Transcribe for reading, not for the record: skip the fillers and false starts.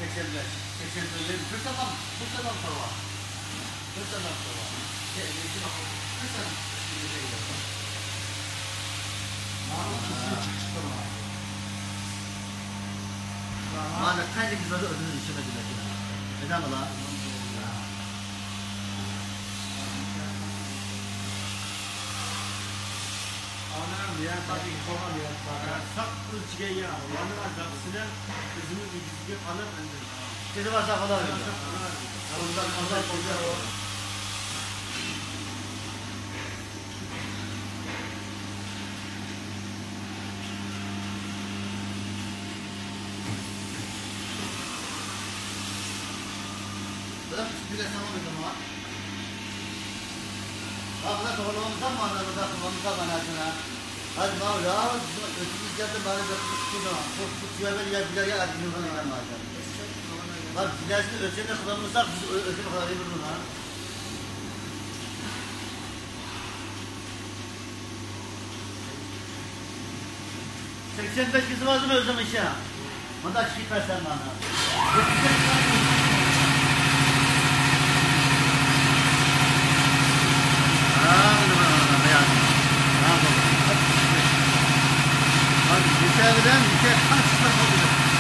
85. 85. Fırsadan tava. Fırsadan tava. Fırsadan. Mana kaç kez var ödünün içine gidiyor. Neden ola? Anam ya tabii falan ya. Sak ölçüge ya. Yanına kapısına kızını yüzüge alır bence. Kedi varsa falan. Ondan azal olacak. Bir de tamam o zaman. Bak da kovalamamızdan mı anladın da kovalamamızdan mı anladın? Hadi ne ya? Ötümüz geldi bari götürüp tuttuğum. Bu suya böyle birer yer adını falan eden vardı. Bak gidersini ölçeğine kullanırsak biz ölçeğine kadar yapıyoruz ha. %85 vardı mı özlem işe? Bana şık versen bana. Hadi, geçerden kaç tane olacak?